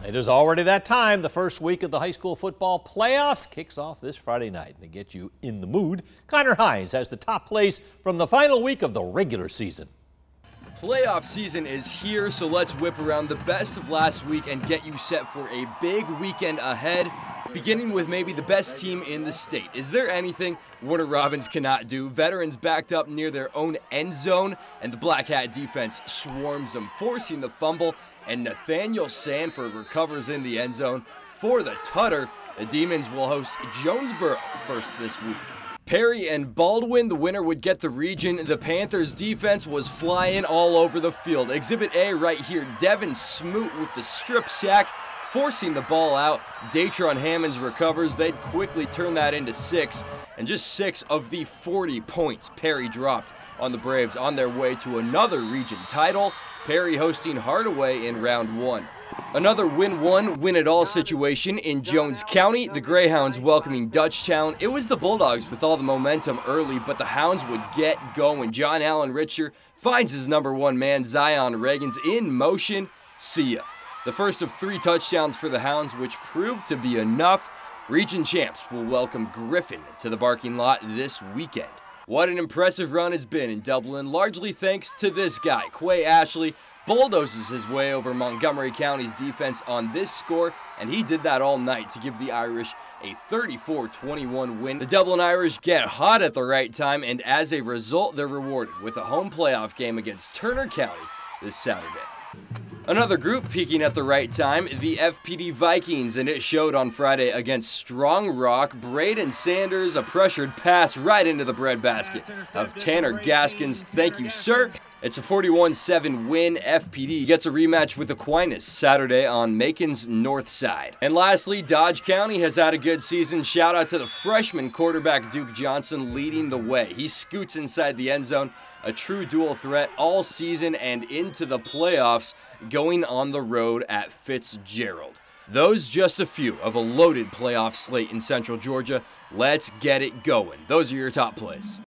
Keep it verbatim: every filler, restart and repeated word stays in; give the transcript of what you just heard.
It is already that time. The first week of the high school football playoffs kicks off this Friday night. To get you in the mood, Connor Hines has the top plays from the final week of the regular season. The playoff season is here, so let's whip around the best of last week and get you set for a big weekend ahead, beginning with maybe the best team in the state. Is there anything Warner Robins cannot do? Veterans backed up near their own end zone, and the Black Hat defense swarms them, forcing the fumble, and Nathaniel Sanford recovers in the end zone for the tutter. The Demons will host Jonesboro first this week. Perry and Baldwin, the winner would get the region. The Panthers defense was flying all over the field. Exhibit A right here, Devin Smoot with the strip sack, forcing the ball out. Datron Hammonds recovers. They'd quickly turn that into six, and just six of the forty points Perry dropped on the Braves on their way to another region title. Perry hosting Hardaway in round one. Another win-one, win-it-all situation in Jones County. The Greyhounds welcoming Dutchtown. It was the Bulldogs with all the momentum early, but the Hounds would get going. John Allen Richer finds his number one man, Zion Reagans, in motion. See ya. The first of three touchdowns for the Hounds, which proved to be enough. Region champs will welcome Griffin to the parking lot this weekend. What an impressive run it's been in Dublin, largely thanks to this guy. Quay Ashley bulldozes his way over Montgomery County's defense on this score, and he did that all night to give the Irish a thirty-four twenty-one win. The Dublin Irish get hot at the right time, and as a result, they're rewarded with a home playoff game against Turner County this Saturday. Another group peaking at the right time, the F P D Vikings, and it showed on Friday against Strong Rock. Braden Sanders, a pressured pass right into the breadbasket of Tanner Gaskins. Thank you, sir. It's a forty-one seven win. F P D gets a rematch with Aquinas Saturday on Macon's North Side. And lastly, Dodge County has had a good season. Shout out to the freshman quarterback Duke Johnson leading the way. He scoots inside the end zone. A true dual threat all season and into the playoffs, going on the road at Fitzgerald. Those just a few of a loaded playoff slate in Central Georgia. Let's get it going. Those are your top plays.